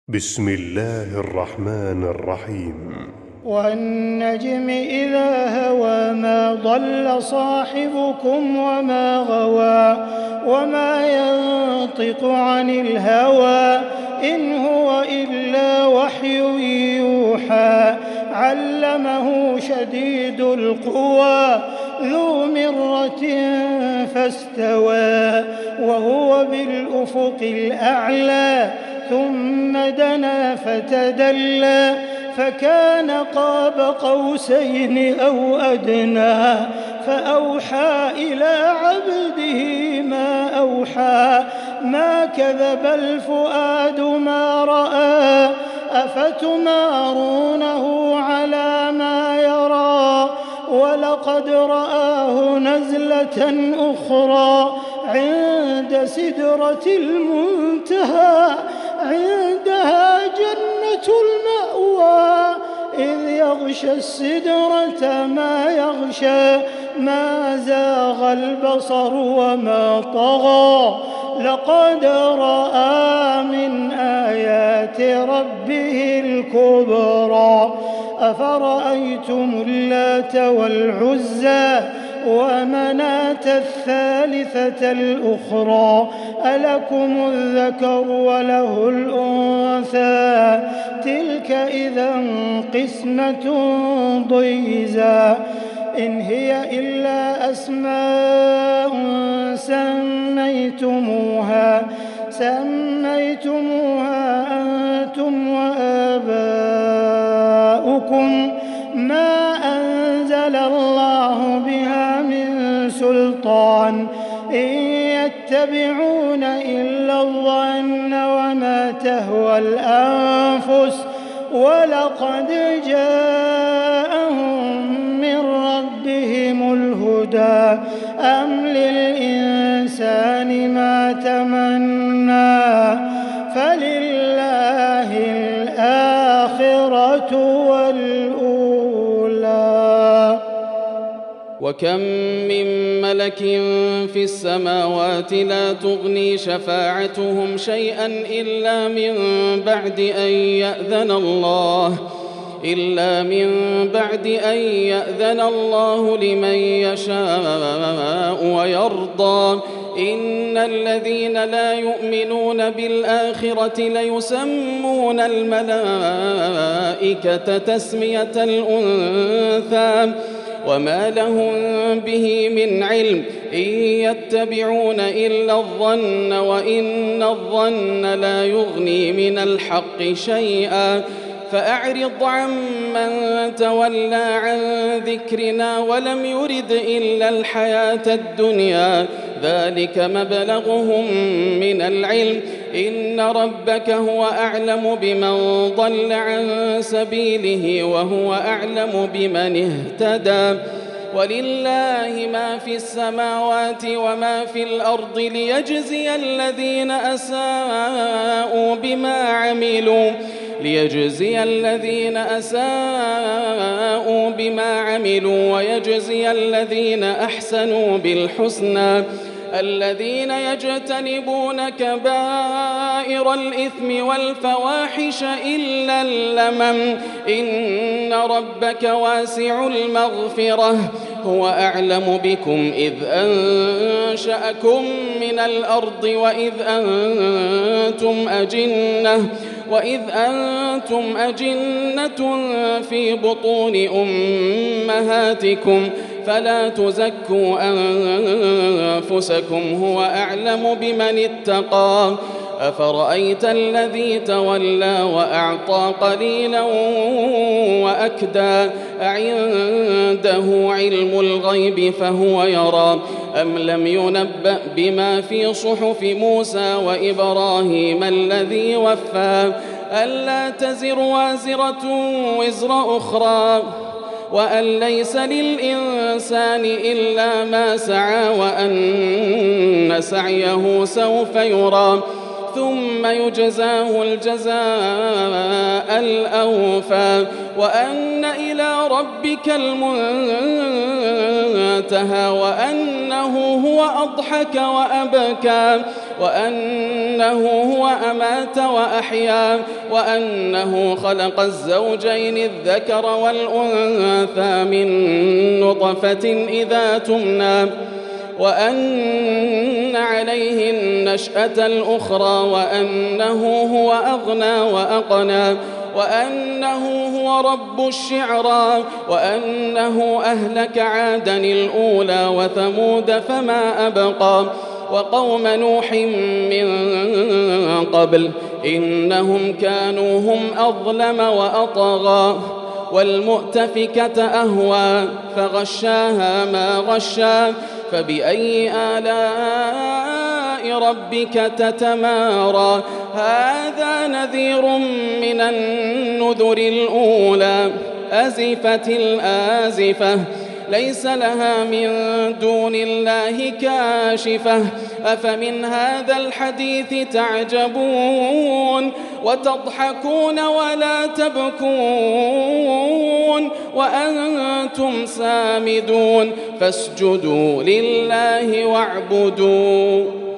بسم الله الرحمن الرحيم. والنجم إذا هوى ما ضل صاحبكم وما غوى وما ينطق عن الهوى إن هو إلا وحي يوحى علمه شديد القوى ذو مرة فاستوى وهو بالأفق الأعلى ثم دنا فتدلى فكان قاب قوسين أو أدنى فأوحى إلى عبده ما أوحى ما كذب الفؤاد ما رأى أفتمارونه على ما يرى ولقد رآه نزلة أخرى عند سدرة المنتهى عندها جنة المأوى إذ يغشى السدرة ما يغشى ما زاغ البصر وما طغى لقد رأى من آيات ربه الكبرى أفرأيتم اللات والعزى ومناة الثالثة الأخرى ألكم الذكر وله الأنثى تلك إذا قسمة ضيزى إن هي إلا أسماء سميتموها أنتم وآباؤكم ما أنزل الله بها من سلطان إن يتبعون إلا الظن وما تهوى الأنفس ولقد جاءهم من ربهم الهدى أم للإنسان ما تمنى فلله الآخرة والأولى. وكم من ملك في السماوات لا تغني شفاعتهم شيئا إلا من بعد أن يأذن الله لمن يشاء ويرضى إن الذين لا يؤمنون بالآخرة ليسمون الملائكة تسمية الأنثى وما لهم به من علم إن يتبعون إلا الظن وإن الظن لا يغني من الحق شيئا فأعرض عمن تولى عن ذكرنا ولم يرد إلا الحياة الدنيا ذلك مبلغهم من العلم إن ربك هو أعلم بمن ضل عن سبيله وهو أعلم بمن اهتدى ولله ما في السماوات وما في الأرض ليجزي الذين أساءوا بما عملوا ويجزي الذين أحسنوا بالحسنى الذين يجتنبون كبائر الإثم والفواحش إلا اللمم إن ربك واسع المغفرة هو أعلم بكم إذ أنشأكم من الأرض وإذ أنتم أجنة في بطون أمهاتكم فلا تزكوا أنفسكم هو أعلم بمن اتقى أفرأيت الذي تولى وأعطى قليلا وأكدى أعنده علم الغيب فهو يرى أم لم ينبأ بما في صحف موسى وإبراهيم الذي وفى ألا تزر وازرة وزر أخرى وأن ليس للإنسان إلا ما سعى وأن سعيه سوف يرى ثم يجزاه الجزاء الأوفى وأن إلى ربك المنتهى وأنه هو أضحك وأبكى وأنه هو أمات وأحيا وأنه خلق الزوجين الذكر والأنثى من نطفة إذا تمنى وأن عليه النشأة الأخرى وأنه هو أغنى وأقنى وأنه هو رب الشعرى وأنه أهلك عادا الأولى وثمود فما أبقى وقوم نوح من قبل إنهم كانوا هم أظلم وأطغى والمؤتفكة أهوى فغشاها ما غشا فبأي آلاء ربك تتمارى هذا نذير من النذر الأولى أزفت الآزفة ليس لها من دون الله كاشفة أفمن هذا الحديث تعجبون وتضحكون ولا تبكون وأنتم سامدون فاسجدوا لله واعبدوا